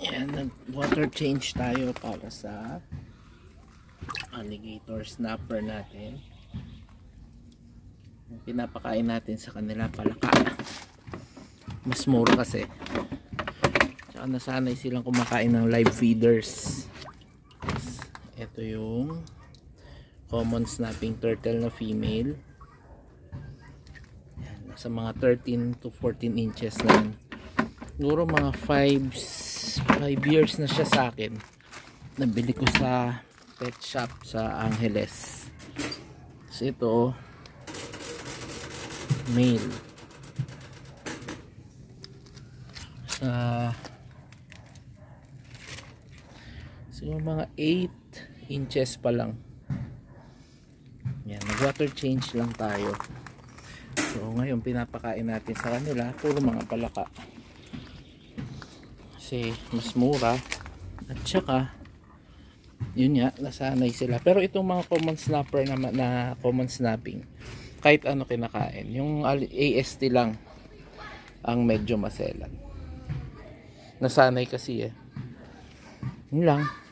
Yan, nag-water change tayo para sa alligator snapper natin. Pinapakain natin sa kanila palaka. Mas mura kasi. Tsaka nasanay silang kumakain ng live feeders. Ito yung common snapping turtle na female. Yan, nasa mga 13 to 14 inches na. Siguro mga 5 years na siya sa akin. Nabili ko sa pet shop sa Angeles. So ito male. Siguro mga 8 inches pa lang. Yan, nag-water change lang tayo. So ngayon pinapakain natin sa kanila puro mga palaka. Kasi mas mura at saka yun nga, nasanay sila. Pero itong mga common snapper na common snapping, kahit ano kinakain. Yung AST lang ang medyo maselan. Nasanay kasi eh. Yun lang.